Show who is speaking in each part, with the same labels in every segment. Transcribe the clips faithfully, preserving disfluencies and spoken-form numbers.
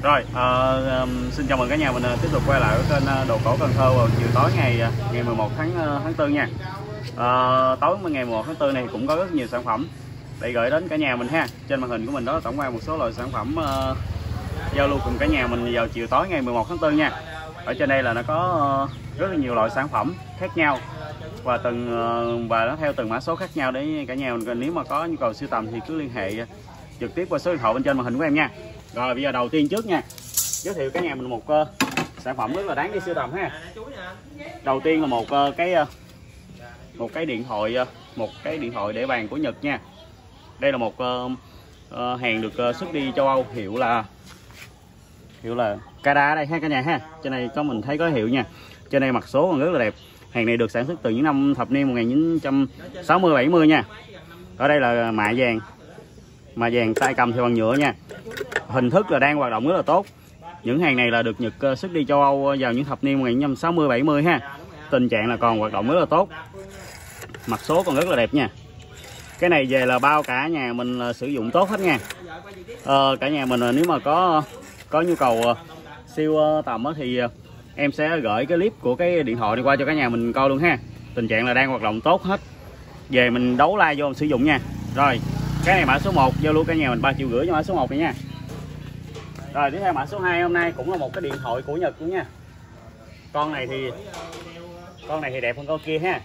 Speaker 1: Rồi, uh, um, xin chào mừng cả nhà mình uh, tiếp tục quay lại ở kênh uh, Đồ Cổ Cần Thơ vào chiều tối ngày uh, ngày mười một tháng tư nha. Uh, tối ngày mười một tháng tư này cũng có rất nhiều sản phẩm để gửi đến cả nhà mình ha. Trên màn hình của mình đó là tổng quan một số loại sản phẩm uh, giao lưu cùng cả nhà mình vào chiều tối ngày mười một tháng tư nha. Ở trên đây là nó có uh, rất là nhiều loại sản phẩm khác nhau và từng uh, và nó theo từng mã số khác nhau để cả nhà mình nếu mà có nhu cầu sưu tầm thì cứ liên hệ trực tiếp qua số điện thoại bên trên màn hình của em nha. Rồi bây giờ đầu tiên trước nha, giới thiệu cả nhà mình một uh, sản phẩm rất là đáng đi sưu tầm ha. Đầu tiên là một uh, cái uh, một cái điện thoại uh, một cái điện thoại để bàn của Nhật nha. Đây là một uh, uh, hàng được uh, xuất đi châu Âu, hiệu là hiệu là Kada ở đây ha cả nhà ha. Trên này có mình thấy có hiệu nha. Trên này mặt số còn rất là đẹp. Hàng này được sản xuất từ những năm thập niên một nghìn chín trăm sáu mươi bảy mươi nha. Ở đây là mạ vàng, mạ vàng tay cầm thì bằng nhựa nha. Hình thức là đang hoạt động rất là tốt. Những hàng này là được Nhật xuất đi châu Âu vào những thập niên một nghìn chín trăm sáu mươi bảy mươi ha. Tình trạng là còn hoạt động rất là tốt. Mặt số còn rất là đẹp nha. Cái này về là bao cả nhà mình là sử dụng tốt hết nha. Ờ, cả nhà mình nếu mà có có nhu cầu siêu tầm thì em sẽ gửi cái clip của cái điện thoại đi qua cho cả nhà mình coi luôn ha. Tình trạng là đang hoạt động tốt hết. Về mình đấu like vô mình sử dụng nha. Rồi, cái này mã số một giao lưu cả nhà mình ba triệu rưỡi cho mã số một này nha. Rồi tiếp theo mã số hai hôm nay cũng là một cái điện thoại của Nhật luôn nha. Con này thì con này thì đẹp hơn con kia ha.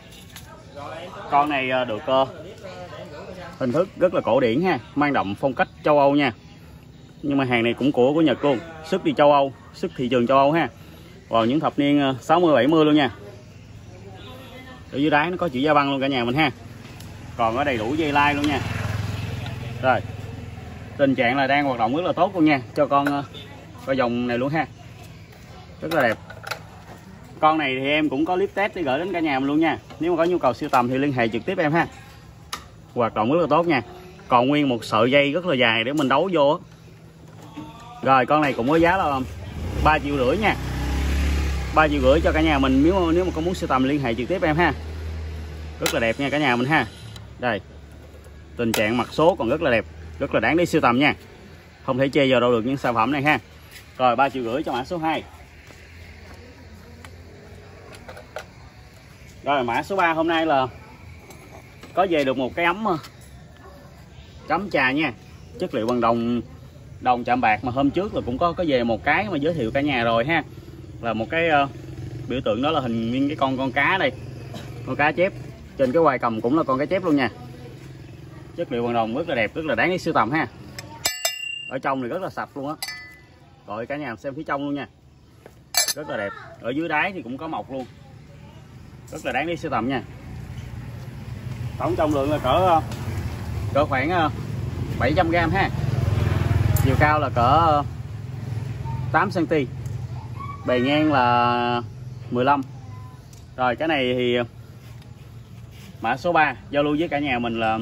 Speaker 1: Con này được uh, hình thức rất là cổ điển ha, mang đậm phong cách châu Âu nha. Nhưng mà hàng này cũng của của Nhật luôn, xuất đi châu Âu, xuất thị trường châu Âu ha. Vào những thập niên sáu mươi bảy mươi luôn nha. Ở dưới đáy nó có chữ Gia Băng luôn cả nhà mình ha. Còn có đầy đủ dây lai luôn nha. Rồi. Tình trạng là đang hoạt động rất là tốt luôn nha, cho con coi dòng này luôn ha. Rất là đẹp. Con này thì em cũng có clip test để gửi đến cả nhà mình luôn nha. Nếu mà có nhu cầu sưu tầm thì liên hệ trực tiếp em ha. Hoạt động rất là tốt nha. Còn nguyên một sợi dây rất là dài để mình đấu vô. Rồi con này cũng có giá là ba triệu rưỡi nha. ba triệu rưỡi cho cả nhà mình nếu mà, nếu mà có muốn sưu tầm liên hệ trực tiếp em ha. Rất là đẹp nha cả nhà mình ha. Đây. Tình trạng mặt số còn rất là đẹp, rất là đáng để sưu tầm nha. Không thể chê vào đâu được những sản phẩm này ha. Rồi ba triệu rưỡi cho mã số hai. Rồi mã số ba hôm nay là có về được một cái ấm chấm trà nha. Chất liệu bằng đồng đồng chạm bạc mà hôm trước là cũng có có về một cái mà giới thiệu cả nhà rồi ha. Là một cái uh, biểu tượng đó là hình nguyên cái con con cá đây. Con cá chép. Trên cái quai cầm cũng là con cá chép luôn nha. Chất liệu bằng đồng rất là đẹp, rất là đáng để sưu tầm ha. Ở trong thì rất là sạch luôn á. Rồi cả nhà xem phía trong luôn nha. Rất là đẹp. Ở dưới đáy thì cũng có mộc luôn. Rất là đáng để sưu tầm nha. Tổng trọng lượng là cỡ cỡ khoảng bảy trăm gam ha. Chiều cao là cỡ tám xăng ti mét. Bề ngang là mười lăm. Rồi cái này thì mã số ba giao lưu với cả nhà mình là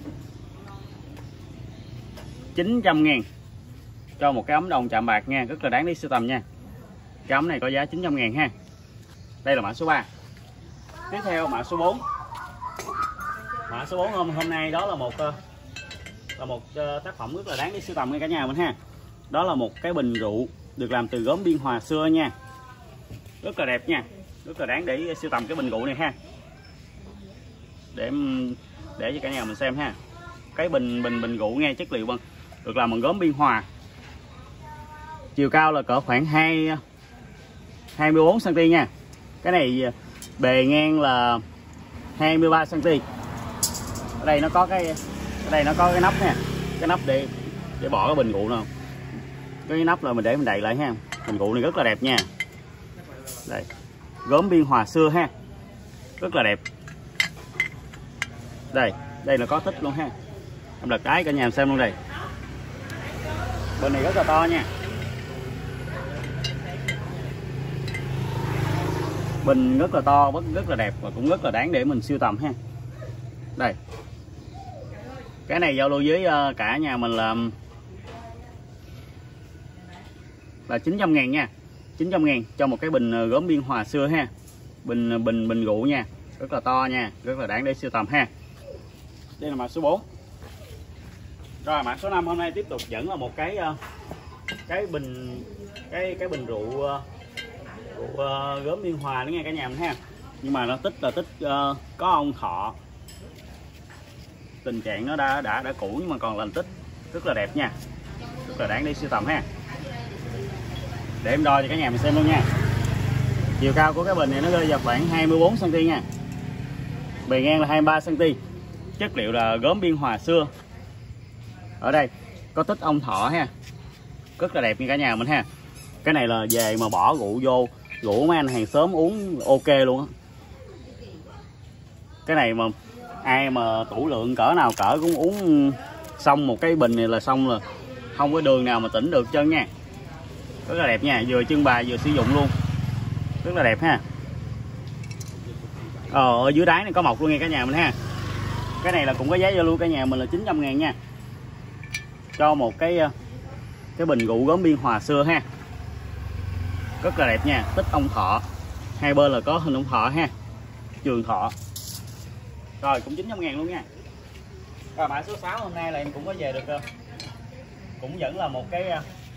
Speaker 1: chín trăm ngàn cho một cái ấm đồng chạm bạc nha, rất là đáng để sưu tầm nha. Cái ấm này có giá chín trăm ngàn ha. Đây là mã số ba. Tiếp theo mã số bốn. Mã số bốn hôm hôm nay đó là một là một tác phẩm rất là đáng để sưu tầm ngay cả nhà mình ha. Đó là một cái bình rượu được làm từ gốm Biên Hòa xưa nha. Rất là đẹp nha, rất là đáng để sưu tầm cái bình rượu này ha. Để để cho cả nhà mình xem ha. Cái bình bình bình rượu nghe, chất liệu bằng được làm bằng gốm Biên Hòa. Chiều cao là cỡ khoảng hai hai mươi bốn xăng ti mét nha. Cái này bề ngang là hai mươi ba xăng ti mét. Ở đây nó có cái ở đây nó có cái nắp nha. Cái nắp để để bỏ cái bình rượu nào. Cái nắp là mình để mình đậy lại ha. Bình rượu này rất là đẹp nha. Đây. Gốm Biên Hòa xưa ha. Rất là đẹp. Đây, đây là có tích luôn ha. Em lật cái cả nhà xem luôn đây. Bên này rất là to nha. Bình rất là to, rất là đẹp và cũng rất là đáng để mình sưu tầm ha. Đây. Cái này giao lưu với cả nhà mình là là chín trăm ngàn nha. chín trăm ngàn cho một cái bình gốm Biên Hòa xưa ha. Bình bình bình rượu nha, rất là to nha, rất là đáng để sưu tầm ha. Đây là mã số bốn. Rồi mã số năm hôm nay tiếp tục vẫn là một cái uh, cái bình cái cái bình rượu rượu uh, gốm Biên Hòa nữa nghe cả nhà mình ha. Nhưng mà nó tích là tích uh, có ông thọ, tình trạng nó đã đã đã cũ nhưng mà còn lành tích, rất là đẹp nha, rất là đáng để sưu tầm ha. Để em đo cho cả nhà mình xem luôn nha. Chiều cao của cái bình này nó rơi vào khoảng hai mươi bốn xăng ti mét nha, bề ngang là hai mươi ba xăng ti mét. Chất liệu là gốm Biên Hòa xưa. Ở đây có tích ông thọ ha, rất là đẹp như cả nhà mình ha. Cái này là về mà bỏ rượu vô, rượu mấy anh hàng xóm uống ok luôn á. Cái này mà ai mà tủ lượng cỡ nào cỡ cũng uống xong một cái bình này là xong, là không có đường nào mà tỉnh được chân nha. Rất là đẹp nha, vừa trưng bày vừa sử dụng luôn, rất là đẹp ha. Ờ, ở dưới đáy này có mộc luôn nha cả nhà mình ha. Cái này là cũng có giá giao lưu cả nhà mình là chín trăm ngàn nha, cho một cái cái bình rượu gốm Biên Hòa xưa ha. Rất là đẹp nha, tích ông thọ, hai bên là có hình ông thọ ha, trường thọ. Rồi cũng chín trăm ngàn luôn nha. Rồi mã số sáu hôm nay là em cũng có về được, cũng vẫn là một cái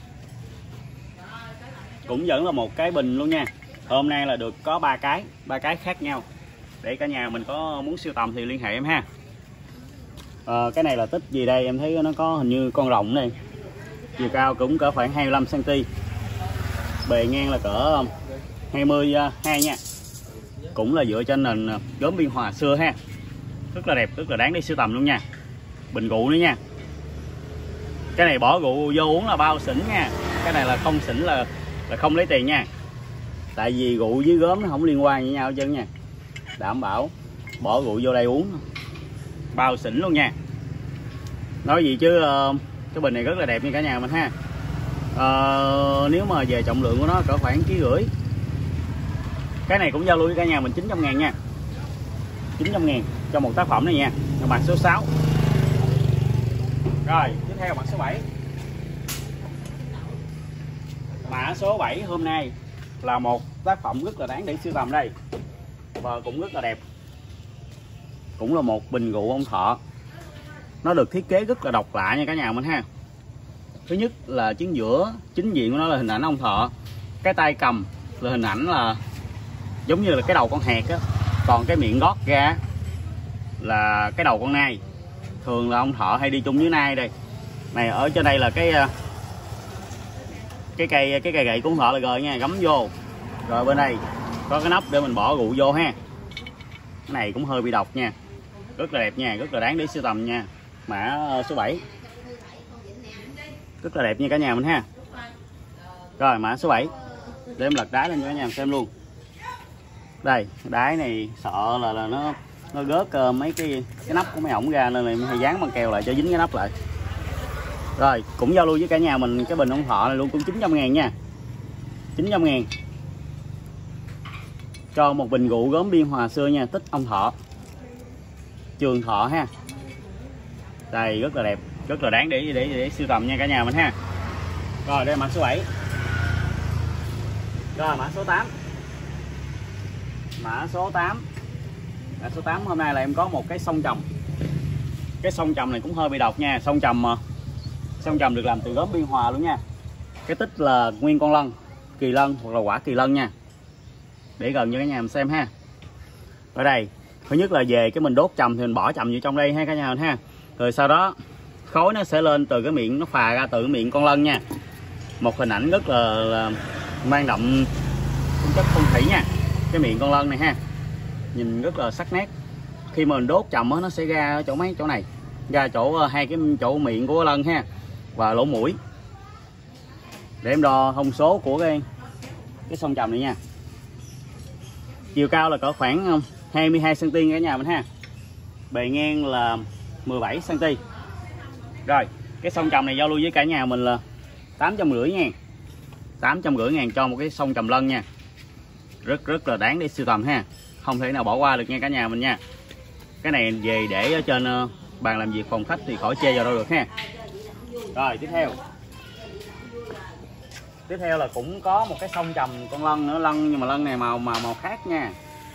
Speaker 1: cũng vẫn là một cái bình luôn nha. Hôm nay là được có ba cái ba cái khác nhau, để cả nhà mình có muốn sưu tầm thì liên hệ em ha. À, cái này là tích gì đây, em thấy nó có hình như con rồng này, chiều cao cũng cỡ khoảng hai mươi lăm xăng ti mét, bề ngang là cỡ hai mươi hai nha, cũng là dựa trên nền gốm Biên Hòa xưa ha. Rất là đẹp, rất là đáng để sưu tầm luôn nha. Bình rượu nữa nha, cái này bỏ rượu vô uống là bao xỉn nha, cái này là không xỉn là là không lấy tiền nha, tại vì rượu với gốm nó không liên quan với nhau hết trơn nha. Đảm bảo bỏ rượu vô đây uống bao xỉn luôn nha. Nói gì chứ uh, cái bình này rất là đẹp như cả nhà mình ha. Uh, nếu mà về trọng lượng của nó cỡ khoảng ký rưỡi. Cái này cũng giao lưu với cả nhà mình chín trăm ngàn nha, chín trăm ngàn cho một tác phẩm này nha. Mặt số sáu. Rồi tiếp theo mặt số bảy. Mã số bảy hôm nay là một tác phẩm rất là đáng để sưu tầm đây, và cũng rất là đẹp. Cũng là một bình rượu ông thọ, nó được thiết kế rất là độc lạ nha cả nhà mình ha. Thứ nhất là chính giữa, chính diện của nó là hình ảnh ông thọ, cái tay cầm là hình ảnh là giống như là cái đầu con hạt á, còn cái miệng gót ra là cái đầu con nai. Thường là ông thọ hay đi chung với nai đây. Này ở trên đây là cái cái cây cái cây gậy của ông thọ là rồi nha, gắm vô. Rồi bên đây có cái nắp để mình bỏ rượu vô ha. Cái này cũng hơi bị độc nha, rất là đẹp nha, rất là đáng để sưu tầm nha. Mã số bảy, rất là đẹp nha cả nhà mình ha. Rồi mã số bảy, để em lật đáy lên cho cả nhà xem luôn. Đây đáy này sợ là là nó nó gớt uh, mấy cái cái nắp của mấy ổng ra, nên là em hay dán băng keo lại cho dính cái nắp lại. Rồi cũng giao lưu với cả nhà mình cái bình ông thọ này luôn, cũng chín trăm ngàn nha, chín trăm ngàn cho một bình rượu gốm Biên Hòa xưa nha, tích ông thọ, trường thọ ha. Đây rất là đẹp, rất là đáng để để để sưu tầm nha cả nhà mình ha. Rồi đây mã số bảy. Rồi mã số tám. Mã số tám. Mã số tám hôm nay là em có một cái song trầm. Cái song trầm này cũng hơi bị độc nha, song trầm mà. Song trầm được làm từ gốm Biên Hòa luôn nha. Cái tích là nguyên con lân, kỳ lân hoặc là quả kỳ lân nha. Để gần cho cả nhà mình xem ha. Ở đây thứ nhất là về cái mình đốt trầm thì mình bỏ trầm vô trong đây ha cả nhà mình ha. Rồi sau đó khói nó sẽ lên từ cái miệng, nó phà ra từ cái miệng con lân nha. Một hình ảnh rất là, là mang đậm tính chất phong thủy nha. Cái miệng con lân này ha, nhìn rất là sắc nét. Khi mà mình đốt trầm nó sẽ ra ở chỗ mấy chỗ này, ra chỗ hai cái chỗ miệng của lân ha, và lỗ mũi. Để em đo thông số của cái cái song trầm này nha. Chiều cao là cỡ khoảng hai mươi hai xăng ti mét cả nhà mình ha, bề ngang là mười bảy xăng ti mét. Rồi cái song trầm này giao lưu với cả nhà mình là tám trăm rưỡi ngàn, tám trăm rưỡi ngàn cho một cái song trầm lân nha. Rất rất là đáng để sưu tầm ha, không thể nào bỏ qua được nha cả nhà mình nha. Cái này về để ở trên bàn làm việc phòng khách thì khỏi chê vào đâu được ha. Rồi tiếp theo, tiếp theo là cũng có một cái song trầm con lân nữa, lân nhưng mà lân này màu màu màu khác nha,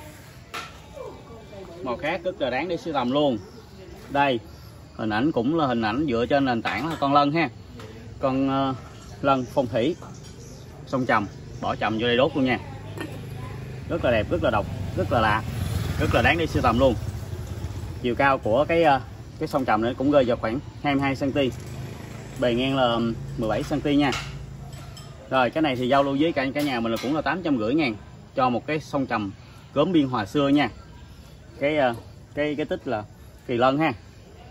Speaker 1: màu khác rất là đáng để sưu tầm luôn. Đây hình ảnh cũng là hình ảnh dựa trên nền tảng là con lân ha, con lân phong thủy sông trầm, bỏ trầm vô đây đốt luôn nha. Rất là đẹp, rất là độc, rất là lạ, rất là đáng để sưu tầm luôn. Chiều cao của cái cái sông trầm này cũng rơi vào khoảng hai mươi hai xăng ti mét, bề ngang là mười bảy xăng ti mét nha. Rồi cái này thì giao lưu với cả cả nhà mình là cũng là tám trăm rưỡi ngàn cho một cái sông trầm gốm Biên Hòa xưa nha. Cái cái cái tích là kỳ lân ha,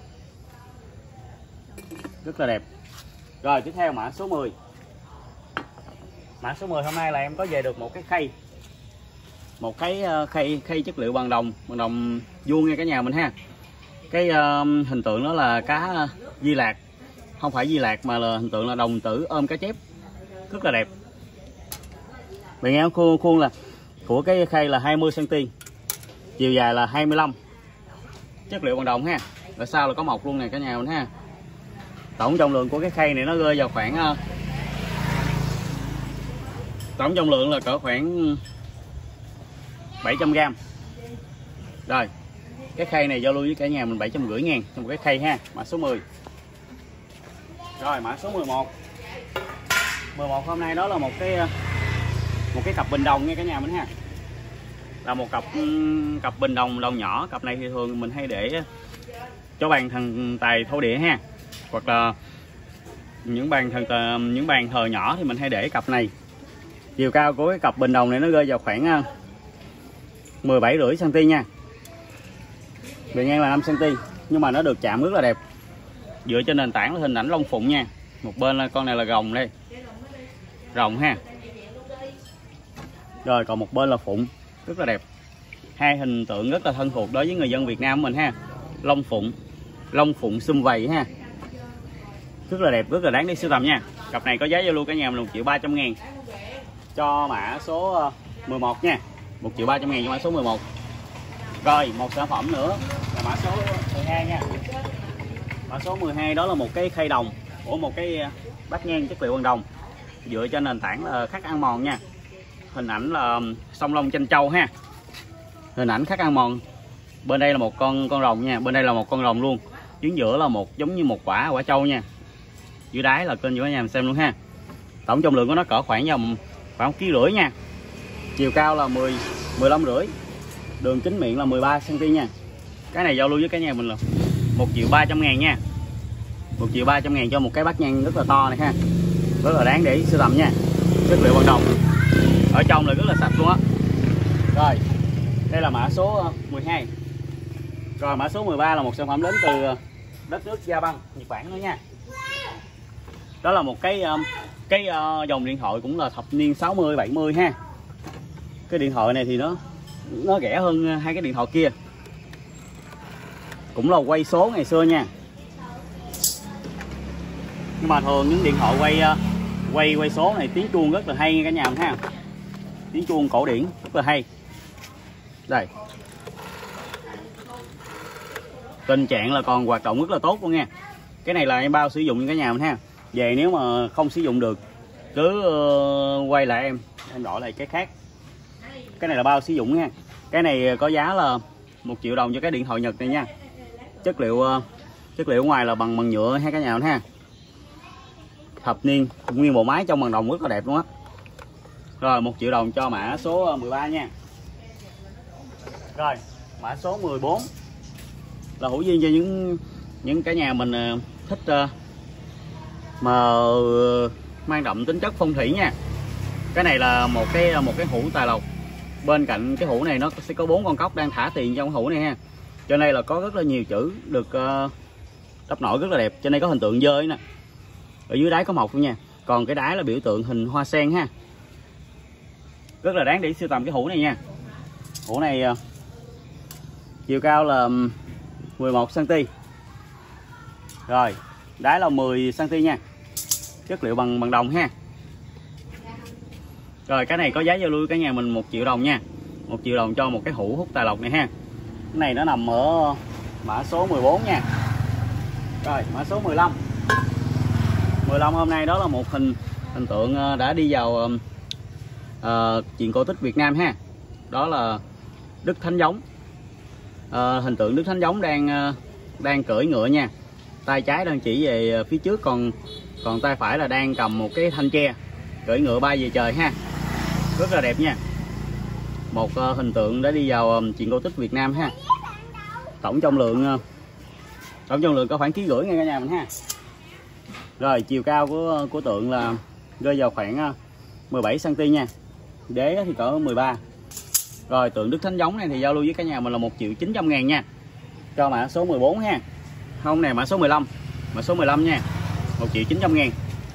Speaker 1: rất là đẹp. Rồi tiếp theo mã số mười. Mã số mười hôm nay là em có về được một cái khay, một cái khay khay chất liệu bằng đồng, bằng đồng vuông nha cả nhà mình ha. Cái uh, hình tượng đó là cá Di Lạc, không phải Di Lạc mà là hình tượng là đồng tử ôm cá chép, rất là đẹp. Bề ngang khuôn khuôn là của cái khay là hai mươi xăng ti mét, chiều dài là hai mươi lăm, chất liệu bằng đồng ha. Ở sau là có mộc luôn nè cả nhà mình ha. Tổng trọng lượng của cái khay này nó rơi vào khoảng uh, tổng trọng lượng là cỡ khoảng bảy trăm gam. Rồi cái khay này giao lưu với cả nhà mình bảy trăm rưỡi ngàn trong một cái khay ha. Mã số mười. Rồi mã số mười một. mười một hôm nay đó là một cái một cái cặp bình đồng nha cả nhà mình ha. Là một cặp cặp bình đồng đồng nhỏ. Cặp này thì thường mình hay để cho bàn thần tài thổ địa ha, hoặc là những bàn thần những bàn thờ nhỏ thì mình hay để cặp này. Chiều cao của cái cặp bình đồng này nó rơi vào khoảng mười bảy rưỡi xăng ti mét nha. Bề ngang là năm xăng ti mét, nhưng mà nó được chạm rất là đẹp. Dựa trên nền tảng là hình ảnh long phụng nha. Một bên là con này là rồng đây, rồng ha. Rồi còn một bên là phụng, rất là đẹp. Hai hình tượng rất là thân thuộc đối với người dân Việt Nam của mình ha. Long phụng, long phụng sum vầy ha, rất là đẹp, rất là đáng để sưu tầm nha. Cặp này có giá giao lưu cả nhà mình một triệu ba trăm ngàn cho mã số mười một nha. Một triệu ba trăm ngàn cho mã số mười một. Rồi một sản phẩm nữa là mã số mười hai nha. Mã số mười hai đó là một cái khay đồng của một cái bát nhang chất liệu bằng đồng, dựa trên nền tảng là khắc ăn mòn nha. Hình ảnh là sông Long Tranh Châu ha. Hình ảnh khắc ăn mòn. Bên đây là một con con rồng nha, bên đây là một con rồng luôn. Chính giữa là một giống như một quả quả trâu nha. Dưới đáy là kênh cho cả nhà mình xem luôn ha. Tổng trọng lượng của nó cỡ khoảng vòng khoảng một ký rưỡi nha. Chiều cao là mười mười lăm rưỡi. Đường kính miệng là mười ba xăng ti mét nha. Cái này giao lưu với cả nhà mình là một triệu ba trăm ngàn nha. một triệu ba trăm ngàn cho một cái bát nhang rất là to này ha. Rất là đáng để sưu tầm nha. Chất liệu bằng đồng. Ở trong là rất là sạch luôn á. Rồi, đây là mã số mười hai. Rồi mã số mười ba là một sản phẩm đến từ đất nước Gia Băng, Nhật Bản nữa nha. Đó là một cái cái dòng điện thoại cũng là thập niên sáu mươi bảy mươi ha. Cái điện thoại này thì nó nó rẻ hơn hai cái điện thoại kia. Cũng là quay số ngày xưa nha. Nhưng mà thường những điện thoại quay quay quay số này tiếng chuông rất là hay nha cả nhà mình ha. Tiếng chuông cổ điển rất là hay. Đây. Tình trạng là còn hoạt động rất là tốt luôn nha. Cái này là em bao sử dụng cho cả nhà mình ha. Về nếu mà không sử dụng được cứ quay lại em, em đổi lại cái khác. Cái này là bao sử dụng nha. Cái này có giá là một triệu đồng cho cái điện thoại Nhật này nha. Chất liệu chất liệu ngoài là bằng bằng nhựa ha cả nhà mình ha. Thập niên, nguyên bộ máy trong bằng đồng rất là đẹp luôn á. Rồi một triệu đồng cho mã số mười ba nha. Rồi mã số mười bốn là hữu duyên cho những những cả nhà mình thích uh, mà mang đậm tính chất phong thủy nha. Cái này là một cái một cái hũ tài lộc. Bên cạnh cái hũ này nó sẽ có bốn con cóc đang thả tiền trong hũ này ha. Trên đây là có rất là nhiều chữ được uh, đắp nổi rất là đẹp. Trên đây có hình tượng dơi nè. Ở dưới đáy có mộc luôn nha. Còn cái đáy là biểu tượng hình hoa sen ha. Rất là đáng để sưu tầm cái hũ này nha. Hũ này uh, chiều cao là mười một xăng ti mét. Rồi, đáy là mười xăng ti mét nha. Chất liệu bằng bằng đồng ha. Rồi cái này có giá giao lưu cả nhà mình một triệu đồng nha. một triệu đồng cho một cái hũ hút tài lộc này ha. Cái này nó nằm ở mã số mười bốn nha. Rồi, mã số mười lăm. mười lăm hôm nay đó là một hình hình tượng đã đi vào uh, chuyện cổ tích Việt Nam ha. Đó là Đức Thánh Giống. Uh, hình tượng Đức Thánh Giống đang uh, đang cưỡi ngựa nha. Tay trái đang chỉ về phía trước, còn còn tay phải là đang cầm một cái thanh tre cưỡi ngựa bay về trời ha, rất là đẹp nha. Một uh, hình tượng đã đi vào um, truyện cổ tích Việt Nam ha. Tổng trọng lượng uh, tổng trọng lượng có khoảng ký rưỡi nghe cả nhà mình ha. Rồi chiều cao của của tượng là rơi vào khoảng uh, mười bảy xăng ti mét nha, đế thì cỡ mười ba. Rồi tượng Đức Thánh giống này thì giao lưu với cả nhà mình là một triệu chín trăm ngàn nha, cho mã số mười bốn ha. Không này mã số mười lăm, mã số mười lăm nha, một triệu chín trăm ngàn.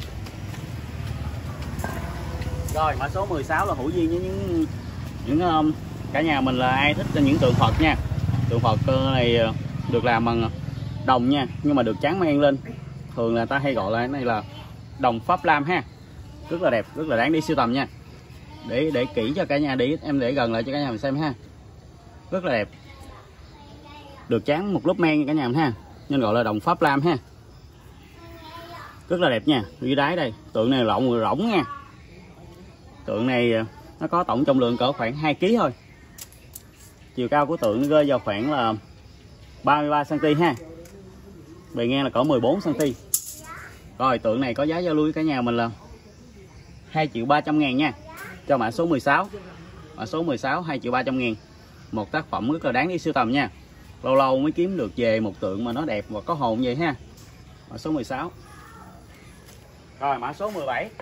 Speaker 1: Rồi mã số mười sáu là hữu duyên với những những um, cả nhà mình là ai thích những tượng Phật nha. Tượng Phật này được làm bằng đồng nha, nhưng mà được tráng men lên, thường là ta hay gọi là cái này là đồng Pháp Lam ha, rất là đẹp, rất là đáng đi sưu tầm nha. Để để kỹ cho cả nhà, để em để gần lại cho cả nhà mình xem ha, rất là đẹp, được tráng một lớp men cả nhà mình ha, nên gọi là đồng Pháp Lam ha, rất là đẹp nha. Dưới đáy đây tượng này rộng rỗng nha, tượng này nó có tổng trọng lượng cỡ khoảng hai ki lô gam thôi. Chiều cao của tượng rơi vào khoảng là ba mươi ba xăng ti mét ha, bề ngang là cỡ mười bốn xăng ti mét. Rồi tượng này có giá giao lưu với cả nhà mình là hai triệu ba trăm ngàn nha, cho mã số mười sáu. Mã số mười sáu hai triệu ba trăm ngàn. Một tác phẩm rất là đáng đi sưu tầm nha, lâu lâu mới kiếm được về một tượng mà nó đẹp và có hồn vậy ha. Mã số mười sáu. Rồi mã số mười bảy.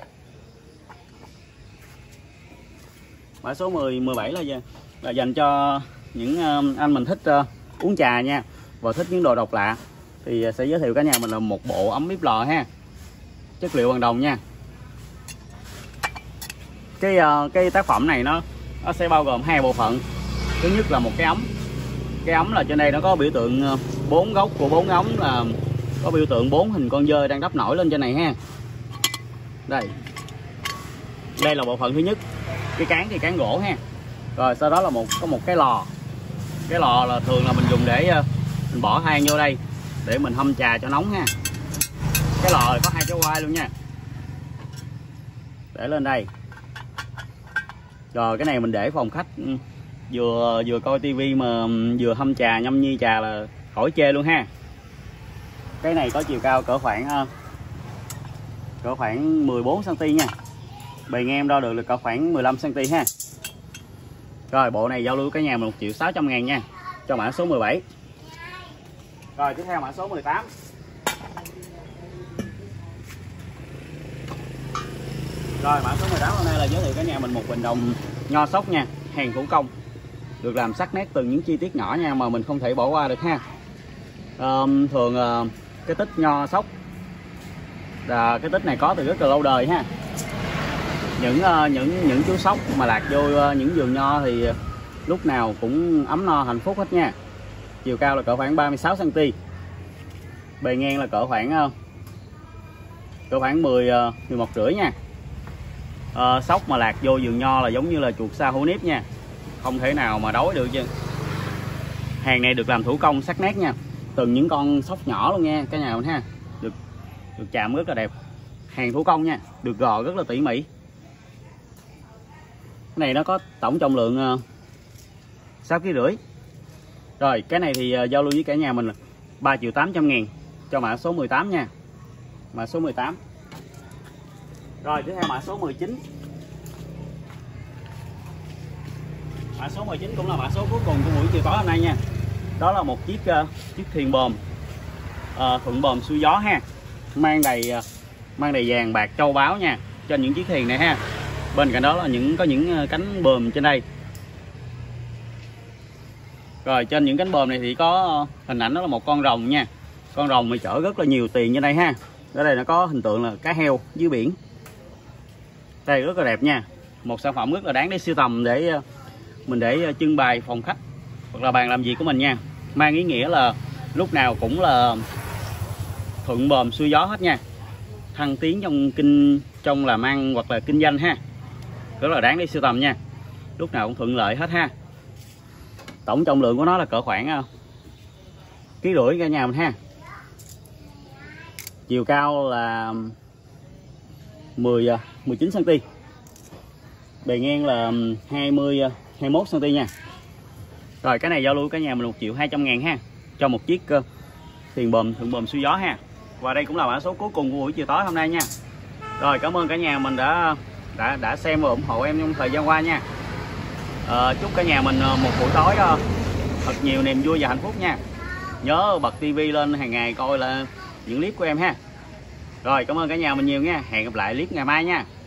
Speaker 1: Mã số mười, mười bảy là gì? Là dành cho những anh mình thích uh, uống trà nha, và thích những đồ độc lạ, thì sẽ giới thiệu cả nhà mình là một bộ ấm bếp lò ha, chất liệu bằng đồng nha. Cái uh, cái tác phẩm này nó nó sẽ bao gồm hai bộ phận. Thứ nhất là một cái ấm, cái ấm là trên đây nó có biểu tượng bốn góc của bốn ống, là có biểu tượng bốn hình con dơi đang đắp nổi lên trên này ha. Đây, đây là bộ phận thứ nhất. Cái cán thì cán gỗ ha. Rồi sau đó là một có một cái lò. Cái lò là thường là mình dùng để mình bỏ than vô đây để mình hâm trà cho nóng ha. Cái lò có hai cái quai luôn nha, để lên đây. Rồi cái này mình để phòng khách vừa vừa coi tivi mà vừa hâm trà nhâm nhi trà là khỏi chê luôn ha. Cái này có chiều cao cỡ khoảng cỡ khoảng mười bốn xăng ti mét nha, bề ngang em đo được là cỡ khoảng mười lăm xăng ti mét ha. Rồi bộ này giao lưu cả nhà một triệu sáu trăm ngàn nha, cho mã số mười bảy. Rồi tiếp theo mã số mười tám. Rồi mã số mười tám hôm nay là giới thiệu cả nhà mình một bình đồng nho sóc nha, hàng thủ công, được làm sắc nét từng những chi tiết nhỏ nha, mà mình không thể bỏ qua được ha. À, thường à, cái tích nho sóc là cái tích này có từ rất là lâu đời ha. Những uh, những những chú sóc mà lạc vô uh, những vườn nho thì lúc nào cũng ấm no hạnh phúc hết nha. Chiều cao là cỡ khoảng ba mươi sáu xăng ti mét, bề ngang là cỡ khoảng uh, cỡ khoảng mười, uh, mười một rưỡi nha. Uh, sóc mà lạc vô vườn nho là giống như là chuột sa hổ nếp nha, không thể nào mà đói được chứ. Hàng này được làm thủ công sắc nét nha, từng những con sóc nhỏ luôn nha cả nhà mình ha, được được chạm rất là đẹp, hàng thủ công nha, được gò rất là tỉ mỉ. Cái này nó có tổng trọng lượng uh, sáu ki lô gam rưỡi. Rồi cái này thì uh, giao lưu với cả nhà mình là ba triệu tám trăm ngàn, cho mã số mười tám nha, mã số mười tám. Rồi tiếp theo mã số mười chín. Mã số mười chín cũng là mã số cuối cùng của buổi chiều tối hôm nay nha. Đó là một chiếc uh, chiếc thuyền bòm uh, thuận bòm xuôi gió ha, mang đầy uh, mang đầy vàng bạc châu báu nha, trên những chiếc thuyền này ha. Bên cạnh đó là những có những cánh bòm trên đây. Rồi trên những cánh bòm này thì có hình ảnh đó là một con rồng nha, con rồng mà chở rất là nhiều tiền trên đây ha. Ở đây nó có hình tượng là cá heo dưới biển, đây rất là đẹp nha, một sản phẩm rất là đáng để sưu tầm, để mình để trưng bày phòng khách hoặc là bàn làm việc của mình nha, mang ý nghĩa là lúc nào cũng là thuận bòm xuôi gió hết nha, thăng tiến trong kinh trong làm ăn hoặc là kinh doanh ha, rất là đáng để sưu tầm nha, lúc nào cũng thuận lợi hết ha. Tổng trọng lượng của nó là cỡ khoảng ký rưỡi cả nhà mình ha. Chiều cao là mười, mười chín xăng ti mét, bề ngang là hai mươi, hai mươi mốt xăng ti mét nha. Rồi cái này giao lưu cả nhà mình một triệu hai trăm ngàn ha, cho một chiếc thuyền bòm thuận bòm xuôi gió ha. và đây cũng là mã số cuối cùng của buổi chiều tối hôm nay nha. Rồi cảm ơn cả nhà mình đã đã đã xem và ủng hộ em trong thời gian qua nha. À, chúc cả nhà mình một buổi tối thật nhiều niềm vui và hạnh phúc nha. Nhớ bật tivi lên hàng ngày coi là những clip của em ha. Rồi cảm ơn cả nhà mình nhiều nha. Hẹn gặp lại clip ngày mai nha.